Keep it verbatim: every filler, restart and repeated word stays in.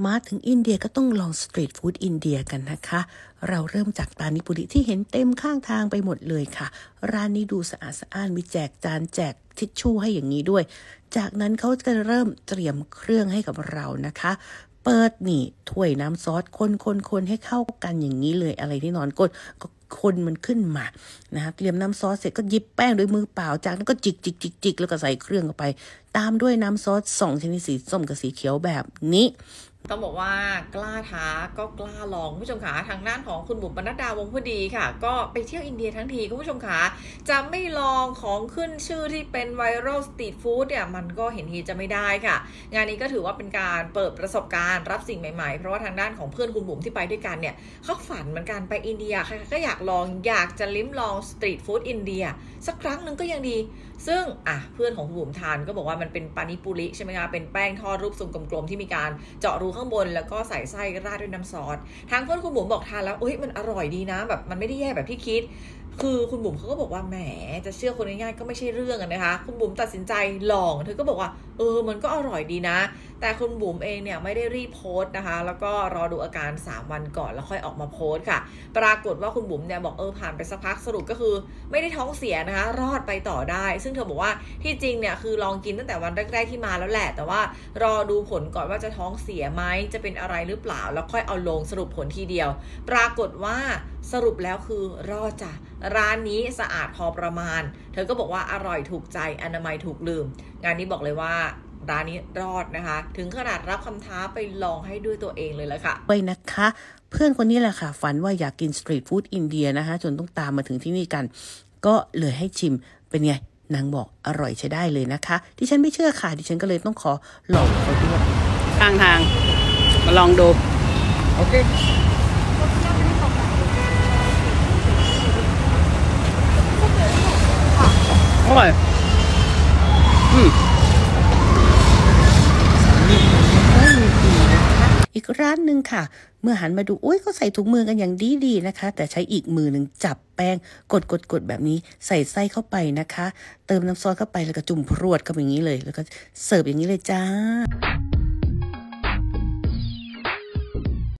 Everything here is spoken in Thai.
มาถึงอินเดียก็ต้องลองสตรีทฟู้ดอินเดียกันนะคะเราเริ่มจากปานิปุริที่เห็นเต็มข้างทางไปหมดเลยค่ะร้านนี้ดูสะอาดสะอ้านมีแจกจานแจกทิชชู่ให้อย่างนี้ด้วยจากนั้นเขาจะเริ่มเตรียมเครื่องให้กับเรานะคะเปิดนี่ถ้วยน้ำซอสคนๆๆให้เข้ากันอย่างนี้เลยอะไรที่นอนก้นก็คนมันขึ้นมานะคะเตรียมน้ำซอสเสร็จก็หยิบแป้งด้วยมือเปล่าจากนั้นก็จิกจิกจิกจิกแล้วก็ใส่เครื่องเข้าไปตามด้วยน้ำซอสสองชนิดสีส้มกับสีเขียวแบบนี้ต้องบอกว่ากล้าท้าก็กล้าลองผู้ชมขาทางด้านของคุณบุ๋มปนัดดาวงผู้ดีค่ะก็ไปเที่ยวอินเดียทั้งทีคุณผู้ชมขาจะไม่ลองของขึ้นชื่อที่เป็นไวรัลสตรีทฟู้ดเนี่ยมันก็เห็นทีจะไม่ได้ค่ะงานนี้ก็ถือว่าเป็นการเปิดประสบการณ์รับสิ่งใหม่ๆเพราะว่าทางด้านของเพื่อนคุณบุ๋มที่ไปด้วยกันเนี่ยเขาฝันเหมือนกันไปอินเดียใครก็อยากลองอยากจะลิ้มลองสตรีทฟู้ดอินเดียสักครั้งหนึ่งก็ยังดีซึ่งอ่ะเพื่อนของคุณบุ๋มทานก็บอกว่ามันเป็นปานิปุริใช่ไหมคะเป็นแป้งทอดรูปทรงกลมๆที่มีการเจาะรูข้างบนแล้วก็ใส่ไส้ราดด้วยน้ำซอสทางเพื่อนคุณบุ๋มบอกทานแล้วเอ้ยมันอร่อยดีนะแบบมันไม่ได้แย่แบบที่คิดคือคุณบุ๋มเขาก็บอกว่าแหมจะเชื่อคนง่ายๆก็ไม่ใช่เรื่องนะคะคุณบุ๋มตัดสินใจลองเธอก็บอกว่าเออมันก็อร่อยดีนะแต่คุณบุ๋มเองเนี่ยไม่ได้รีบโพสต์นะคะแล้วก็รอดูอาการสามวันก่อนแล้วค่อยออกมาโพสต์ค่ะปรากฏว่าคุณบุ๋มเนี่ยบอกเออผ่านไปสักพักสรุปก็คือไม่ได้ท้องเสียนะคะรอดไปต่อได้ซึ่งเธอบอกว่าที่จริงเนี่ยคือลองกินตั้งแต่วันแรกๆที่มาแล้วแหละแต่ว่ารอดูผลก่อนว่าจะท้องเสียไหมจะเป็นอะไรหรือเปล่าแล้วค่อยเอาลงสรุปผลทีเดียวปรากฏว่าสรุปแล้วคือรอดจ้ะร้านนี้สะอาดพอประมาณเธอก็บอกว่าอร่อยถูกใจอนามัยถูกลืมงานนี้บอกเลยว่าร้านนี้รอดนะคะถึงขนาดรับคำท้าไปลองให้ด้วยตัวเองเลยละค่ะไปนะคะเพื่อนคนนี้แหละค่ะฝันว่าอยากกินสตรีทฟู้ดอินเดียนะคะจนต้องตามมาถึงที่นี่กันก็เลยให้ชิมเป็นไงนางบอกอร่อยใช้ได้เลยนะคะดิฉันไม่เชื่อค่ะดิฉันก็เลยต้องขอลองเขาด้วยข้างทางมาลองดูโอเคอร่อยอืมอีกร้านหนึ่งค่ะเมื่อหันมาดูอุ้ยเขาใส่ถุงมือกันอย่างดีๆนะคะแต่ใช้อีกมือหนึ่งจับแป้งกดกดกดแบบนี้ใส่ไส้เข้าไปนะคะเติมน้ำซอสเข้าไปแล้วก็จุ่มพรวดเข้าไปอย่างนี้เลยแล้วก็เสิร์ฟอย่างนี้เลยจ้า